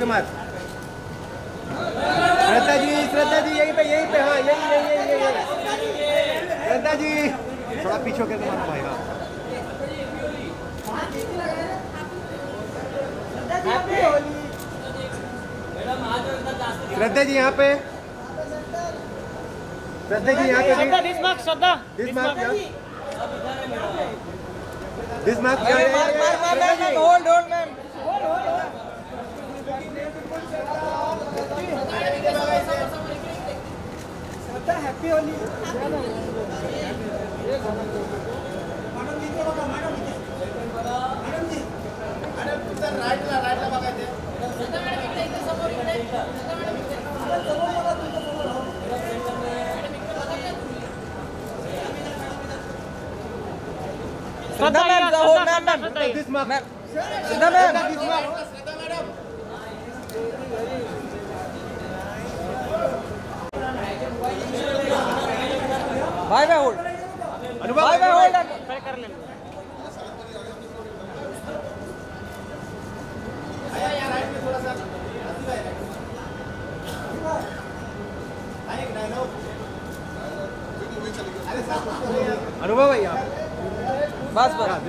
कुमार। श्रद्धा जी यहीं पे हाँ यही श्रद्धा जी थोड़ा पीछे होकर तुम्हारा भाई। श्रद्धा जी यहाँ पे, श्रद्धा जी यहाँ पे, Shraddha hold ma'am. Happy Holi. Shraddha ma'am, भाई मैं होल्ड, भाई मैं होल्ड कर ले। अनुभव भैया बस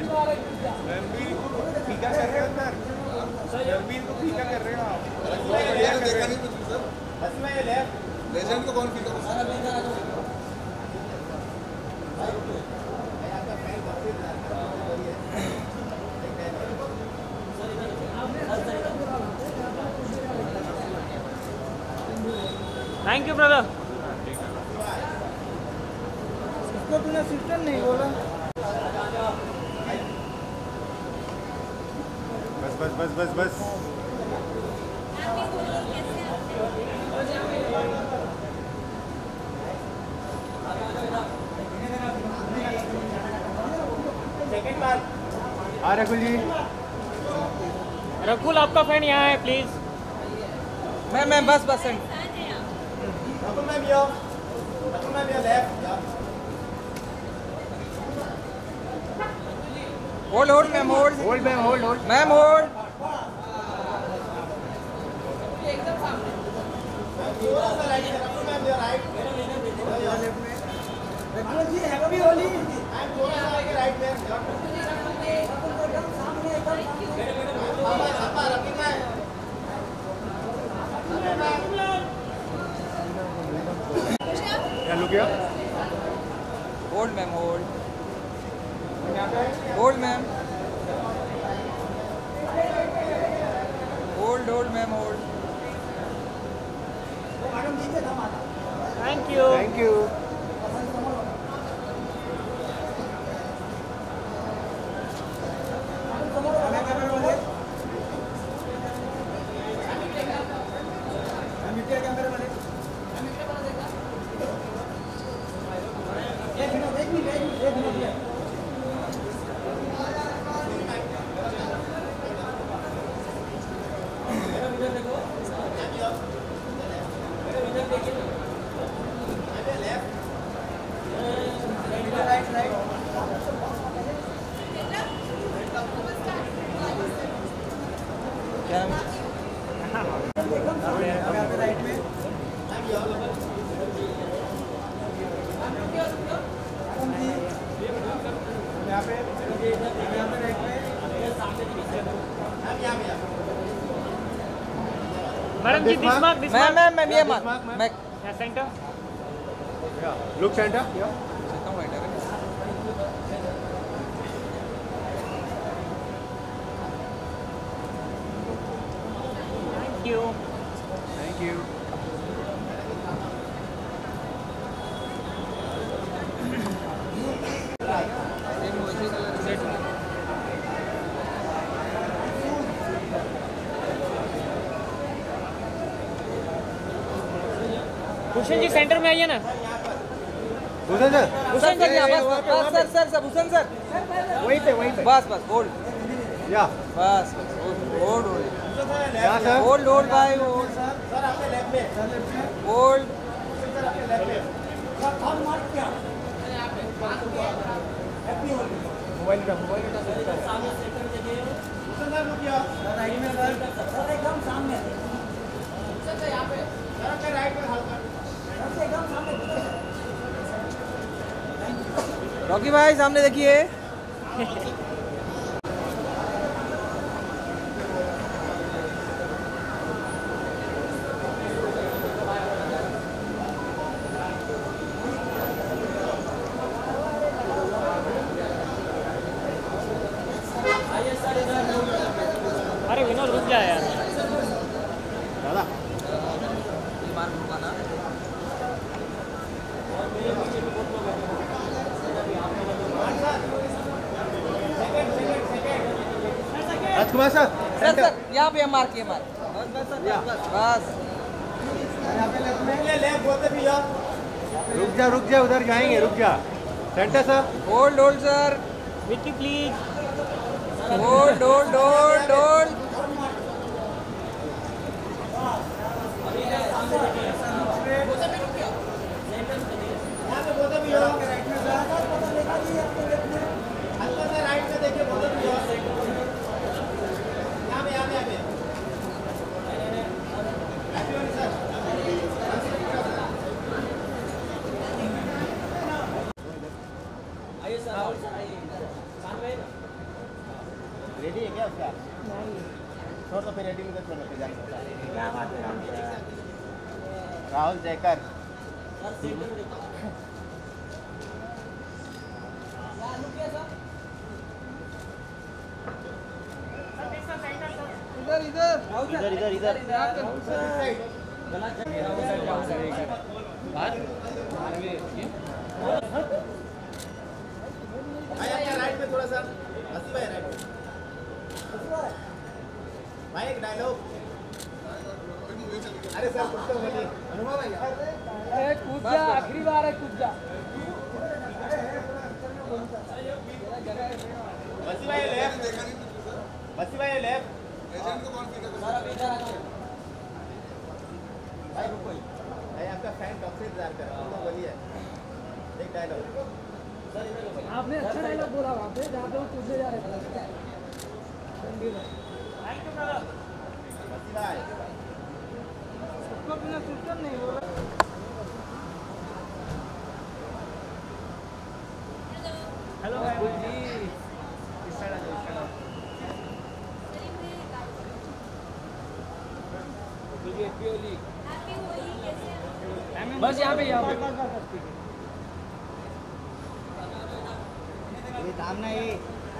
फीका कर रहे हो अंदर, जर्मीन को फीका कर रहे हो आप। देखा नहीं लेजेंड को कौन फीका कर रहा है? Thank you brother. इसको तूने सिस्टम नहीं बोला। बस सेकंड बार। रकुल जी, रकुल आपका फ्रेंड यहाँ है प्लीज। मैम बस hold ma'am, hold ma'am, hold. जी happy Holi. Look here, hold ma'am, hold ma'am, hold ma'am, hold. Thank you. Madam ji this mark ma'am ये mark centre look centre thank you Bhushan ji centre में आइए ना। Bhushan sir यहाँ बस sir Bhushan sir वहीं पे बस होल्ड या बस होल्ड होल्ड भाई होल्ड सर आपके लेफ्ट में होल्ड सर आपके लेफ्ट में सर थर्ड मार्क क्या हैप्पी होली मोबाइल का सामने सेंटर में देखिए भूषण सर रुकिए राइट में सर एकदम सामने रॉकी भाई सामने देखिए। अरे विनोद रुक जा यार दादा मार रुकाना। राजकुमार सर सर यहाँ पे मार के मार बस रुक जा उधर जाएंगे रुक जा। Centre sir hold sir Vicky please hold ready है क्या उसका? छोड़ दो फिर रेडी में छोड़ दो क्या बात है राहुल जयकर इधर राइट में थोड़ा सा भाई राइट भाई एक डायलॉग। अरे सर कुछ तो बोलिए अनुभव भाई कूद जा आखिरी बार है कूद जा बसी भाई लेफ्ट एजेंट को कौन फीड कर भाई रुको भाई आपका फैन कब से इंतजार कर रहा है तो बोलिए एक डायलॉग। आपने अच्छा डायलॉग बोला वहाँ पे जहाँ पे वो कूदने जा रहे थे। सबको बिना सिस्टम नहीं बोला। हेलो जी इस साइड आ जाओ हैप्पी होली बस यहाँ पे ये काम ना ये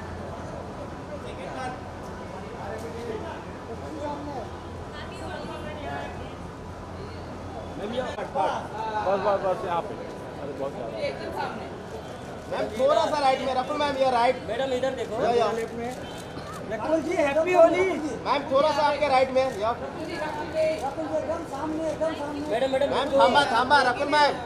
बस यहाँ पे अरे बहुत ज़्यादा मैम थोड़ा सा राइट में रखो मैम ये राइट मैडम इधर देखो लेफ्ट में रकुल जी हैप्पी होली मैम थोड़ा सा आपके राइट में एकदम सामने मैडम मैम थांबा रकुल मैम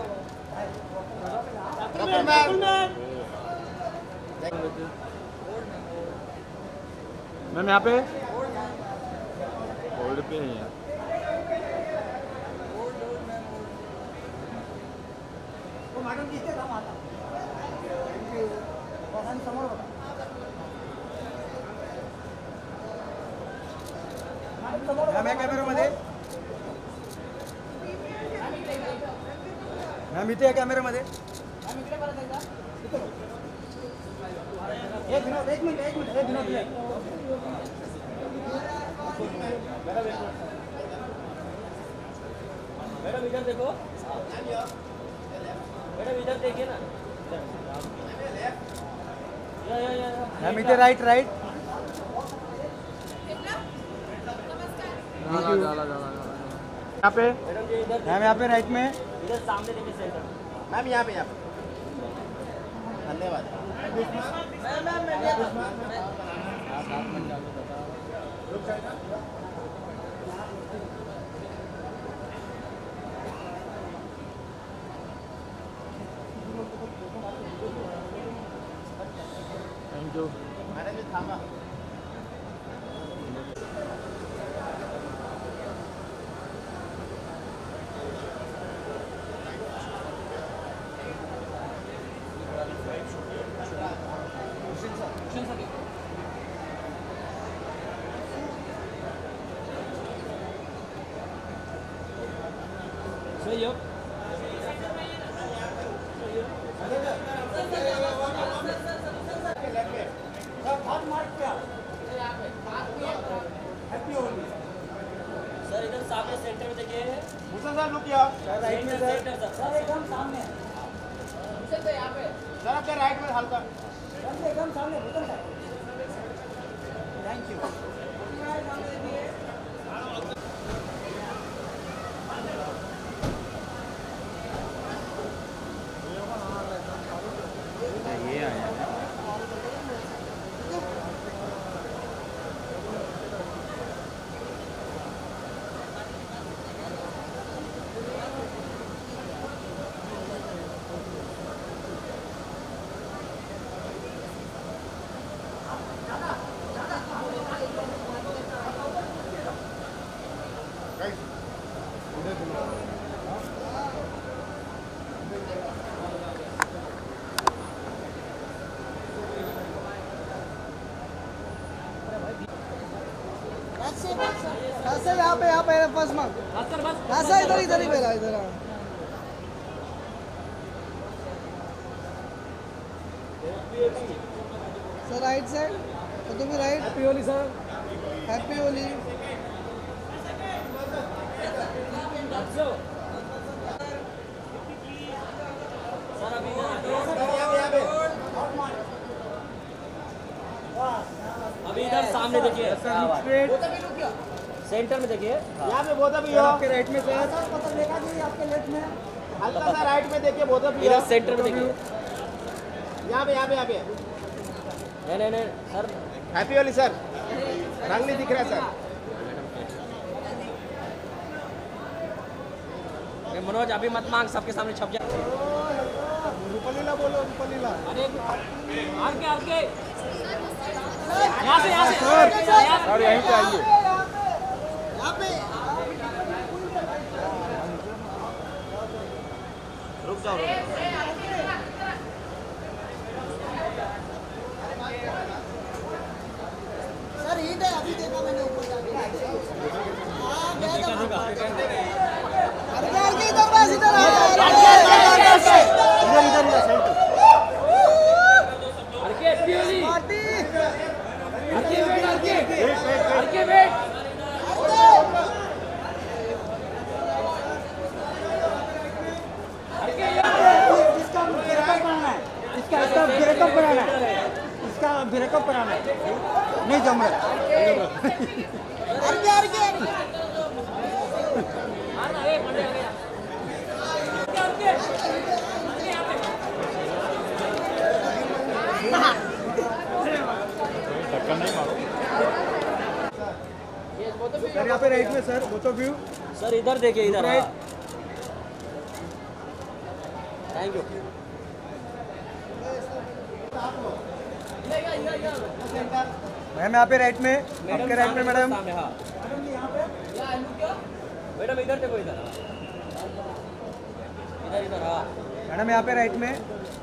मैम यहाँ पे होल्ड पे नहीं है। कॅमेरामध्ये मॅम इथे या कॅमेरामध्ये एक मिनिट मैडम इधर देखो मैडम इधर देखिए ना मैम इधर राइट यहाँ पे मैम यहाँ पे राइट में इधर सामने देखिए सेंटर मैम यहाँ पे धन्यवाद थैंक यू मैडम जी थामा सही हो सर इधर सामने सेंटर में देखिए। भूषण सर लुक किया राइट में सेंटर सर एकदम सामने सर आपके राइट में हल्का एकदम सामने थैंक यू सर यहाँ पे बस मार हाँ सर इधर ही मेरा इधर सर राइट साइड तो तुम्हें right happy Holi sir happy Holi अभी इधर सामने देखिए सेंटर में देखिए यहाँ पे बोधा भी हो आपके राइट में सर पता देखा जी आपके लेफ्ट में हल्का सा राइट में देखिए बोधा भी इधर सेंटर में देखिए यहाँ पे नहीं सर हैप्पी होली सर रंग नहीं दिख रहा सर मनोज अभी मत मांग सबके सामने छप जा रूपलीला बोलो रूपलीला अरे आगे यहाँ से और यहीं पे आइए यहाँ पे रुक जाओ सर हीट है अभी देखा मैंने ऊपर जाके हाँ गया था अरे इधर बस इधर इसका ब्रेकअप कराना है नहीं जम रहा सर यहाँ पे राइट में sir both of you sir इधर देखिए इधर थैंक यू मैम यहाँ पे राइट में आपके राइट में मैडम मैडम इधर देखो इधर हाँ मैडम यहाँ पे राइट में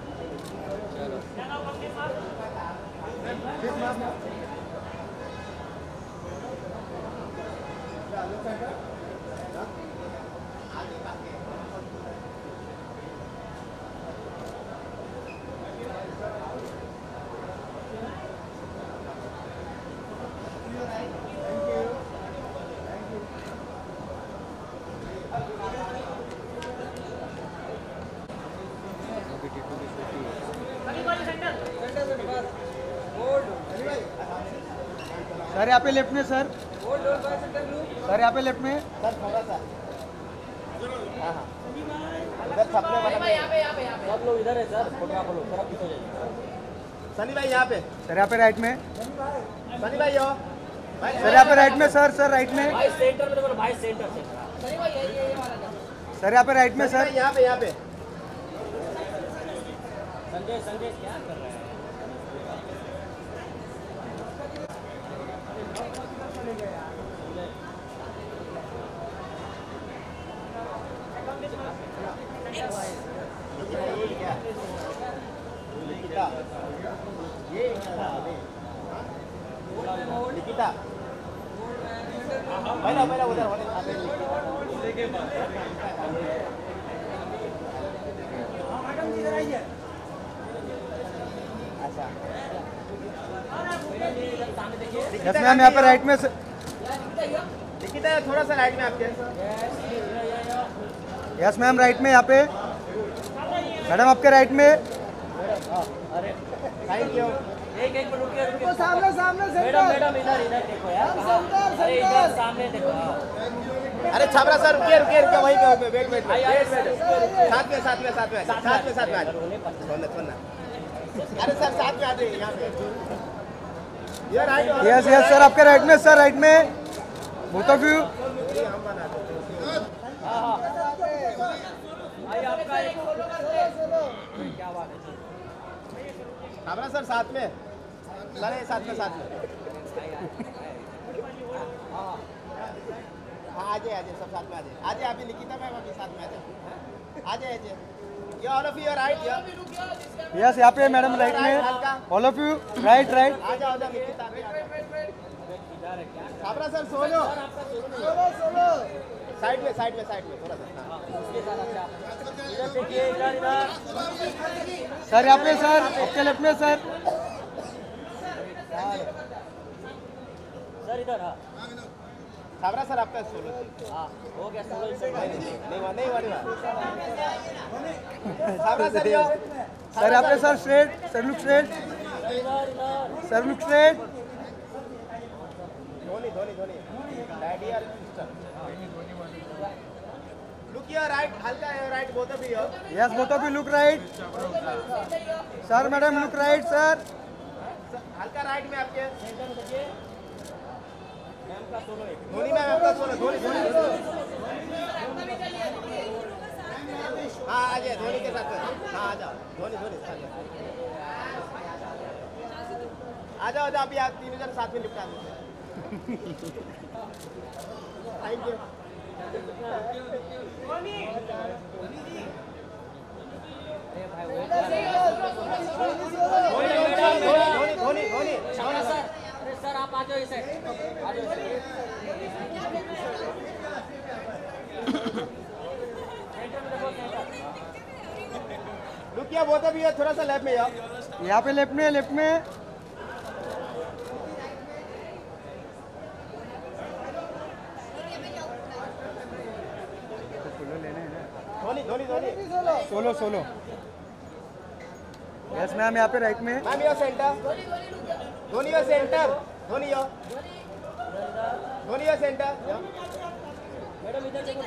सर यहाँ पे लेफ्ट में सर यहाँ पे लेफ्ट में सर थोड़ा सा हाँ इधर छपने वाला सब लोग इधर है सर फोटोग्राफर लोग थोड़ा पीछे जाइए सनी भाई यहाँ पे सर यहाँ पे राइट में सनी भाई हो सर यहाँ पे राइट में सर राइट में भाई सेंटर में देखो भाई सेंटर से सर यहाँ पे राइट में सर यहाँ पे संजय क्या कर रहे हैं निकिता पहला उधर अच्छा यस मैम यहाँ पे राइट में निकिता थोड़ा सा राइट में आपके। यस मैम राइट में यहाँ पे मैडम आपके राइट में। Thank you. एक मिनट रुकिए रुकिए। सामने सामने मैडम इधर देखो यार। अरे इधर सामने देखो। अरे छाबरा सर रुकिए रुकिए रुकिए वहीं पे वेट साथ में अरे सर साथ में आ जाइए यहाँ पे। यस यस सर आपके राइट में सर राइट में बोथ ऑफ यू। क्या बात है छाबरा सर साथ में लड़े साथ में हाँ आ जाइए सब साथ में आ जाइए आप निकिता मैम अभी साथ में आ जाइए ये all of you right yes यहाँ पे मैडम राइट में ऑल ऑफ यू राइट आ जाओ Nikita Chhabra sir solo side में थोड़ा सा सर यहाँ पे सर आपके लेफ्ट में सर इधर। हाँ छाबरा सर आपका सोलो हो गया सोलो। नहीं छाबरा सर यहाँ पे sir straight sir look straight Dhoni daddy और सिस्टर लुक योर राइट हल्का right both of you. Yes both of you look right sir madam look right sir हल्का राइट में आपके धोनी मैम आपका सोलो धोनी हाँ आ जाए धोनी के साथ हाँ आ जाओ धोनी आ जाओ अभी आप तीनों जन साथ में निपटा दो। Thank you. धोनी सर आप आ जाओ इसे। रुकिए वो तो भी है थोड़ा सा लेफ्ट में यहाँ पे लेफ्ट में धोनी सोलो यस मैम यहाँ पे राइट में ma'am your centre Dhoni your centre Dhoni your centre madam इधर देखो।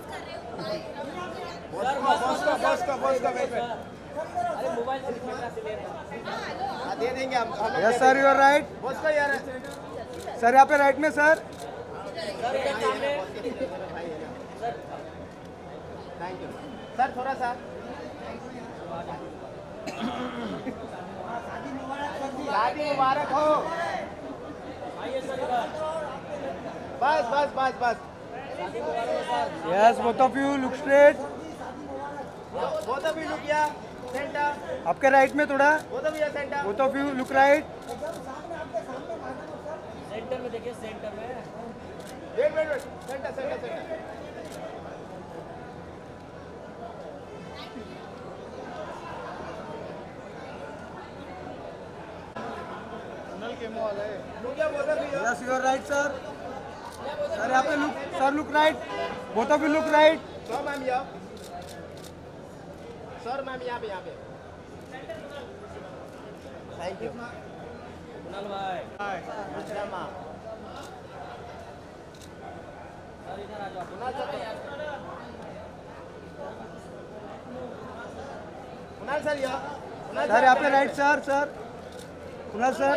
बॉस का वेट अरे मोबाइल से कैमरा से ले रहे हैं। दे देंगे हम। Yes sir you are right boss का यार सर यहाँ पे राइट में सर थैंक यू सर थोड़ा सा शादी मुबारक हो। बस yes both of you look straight both of you look या सेंटर आपके राइट में थोड़ा both of you centre both of you look right centre में देखिए सेंटर में wait centre Yes, you are right, sir. Sir, यहाँ पे look, sir look right. Both of you look right. Sir, ma'am यहाँ. Sir, ma'am यहाँ पे. Thank you. Kunal भाई. अच्छा माँ. सर इधर आ जाओ. कुणाल सर यहाँ. सर यहाँ पे right sir. Kunal sir.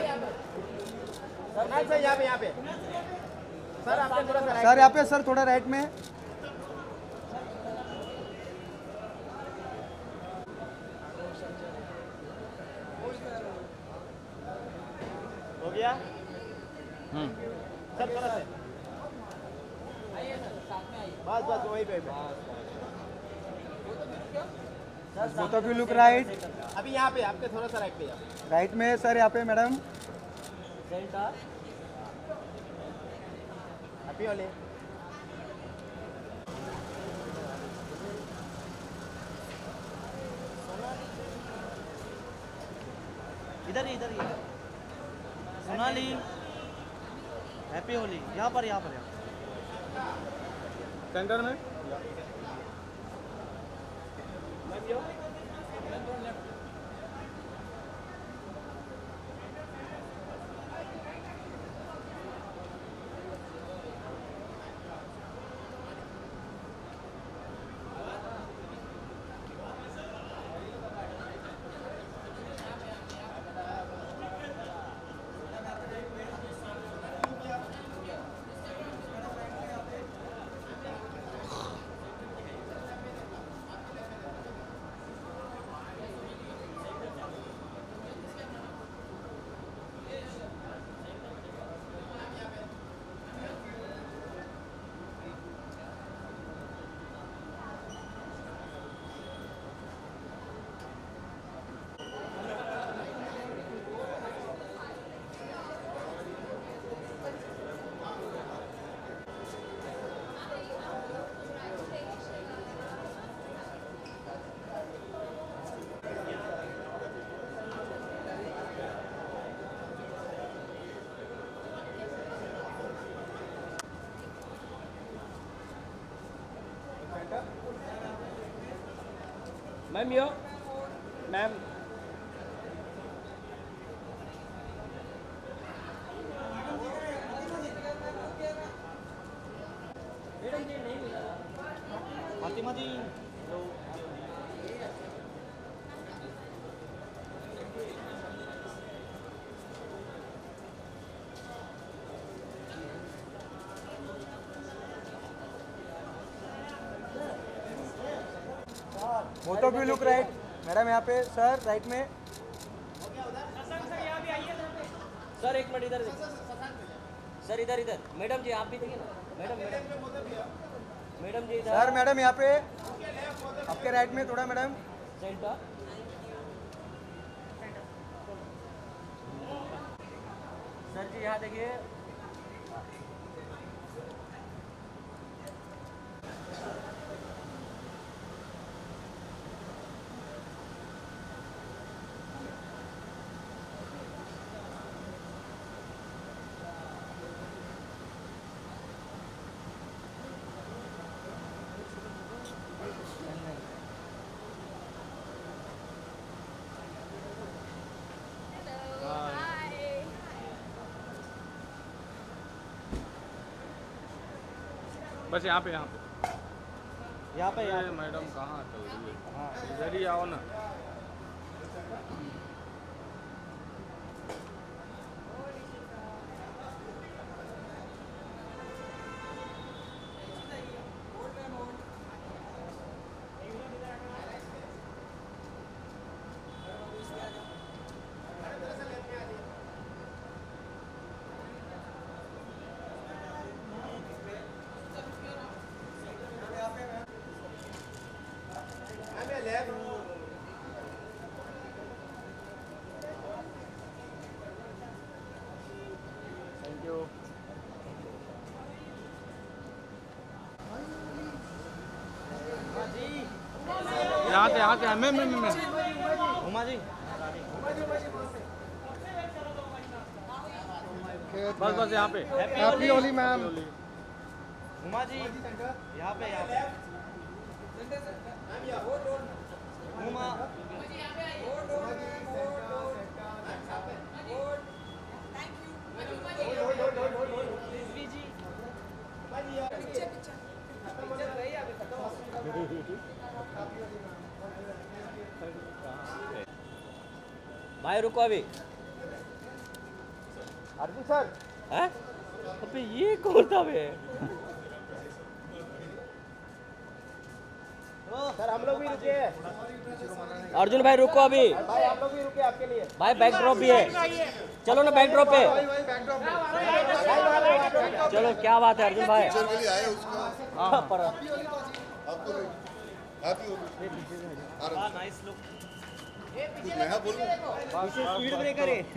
Sir यहाँ पे सर आपके थोड़ा सा सर यहाँ पे सर थोड़ा राइट में हो गया सर थोड़ा सा बस वही पे both of you look right अभी यहाँ पे आपके थोड़ा सा राइट पे राइट में सर यहाँ पे मैडम सेंटर हैप्पी होली इधर सोनाली हैप्पी होली। यहाँ पर सेंटर में मैम यो ma'am Fatima ji both of you look right. Madam यहाँ पे, सर राइट में। सर एक मिनट इधर देखिए सर, इधर मैडम जी आप भी देखिए ना। मैडम जी इधर। सर मैडम यहाँ पे आपके राइट में थोड़ा मैडम। सेंटर सर जी यहाँ देखिए। बस यहाँ पे यहाँ पे मैडम कहाँ चल रही है? हाँ इधर ही आओ ना। यहाँ से मैं उमा जी बस यहाँ पे। Happy Holi ma'am. उमा जी यहाँ पे उमा भाई रुको अभी। अर्जुन सर हैं? अबे ये कौन था बे? सर हम लोग भी रुके हैं। अर्जुन भाई रुको अभी। भाई आप लोग भी रुके आपके लिए। भाई बैक ड्रॉप भी है, चलो ना बैक ड्रॉप पे। चलो क्या बात है अर्जुन भाई। हाँ पर नाइस लुक। स्पीड ब्रेकर है।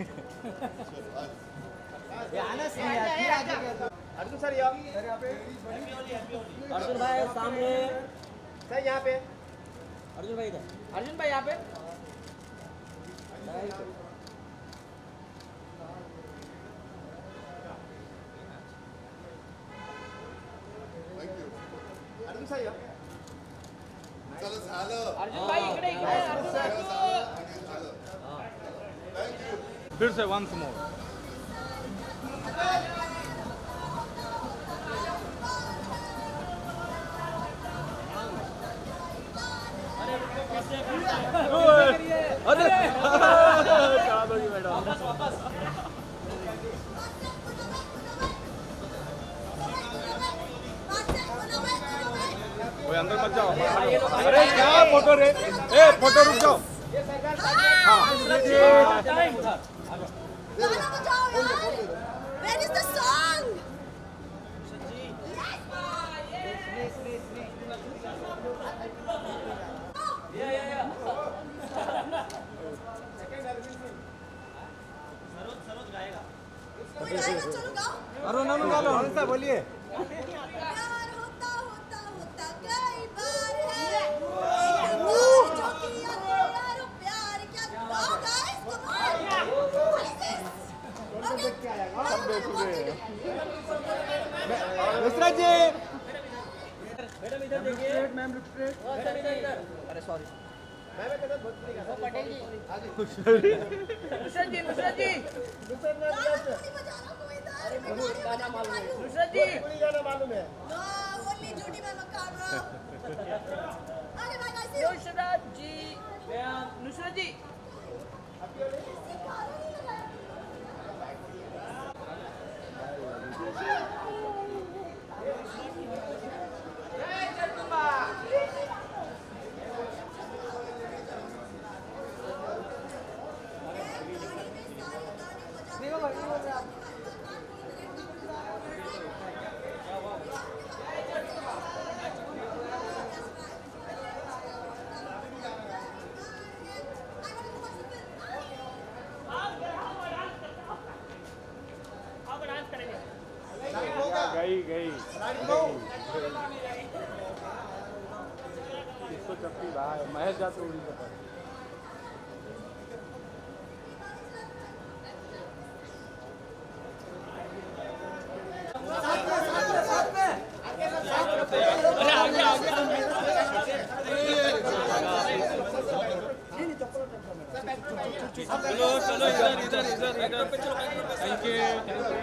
अर्जुन सर यहाँ पे। अर्जुन भाई सामने। सर यहाँ पे। अर्जुन भाई इधर। अर्जुन भाई यहाँ पे। अर्जुन भाई इकडे इकडे फिर से वंस मोर ओए अंदर मत जाओ। अरे क्या फोटो रे, ए फोटो रुक जाओ। गाना बजाओ यार। Where is the song? कोई गाएगा, चलो गाओ। अरुण गालो हंसा बोलिए। प्यार होता होता होता कई बार है। जो किया यार प्यार क्या गाओ guys, come on. What is this? Nusrat ji madam इधर देखिए मैम लुक स्ट्रेट। मैडम इधर इधर अरे सॉरी पटेल जी नुसरत जी गाना नहीं बजा रहा कोई इधर। गाना मालूम है नुसरत जी No, only Judy ma'am camera. Okay, bye guys. See you. Nusrat जी नुसरत जी गई इसको चप्पी भाई महेश जाते उड़ी जाता चलो चलो इधर इधर इधर इधर थैंक यू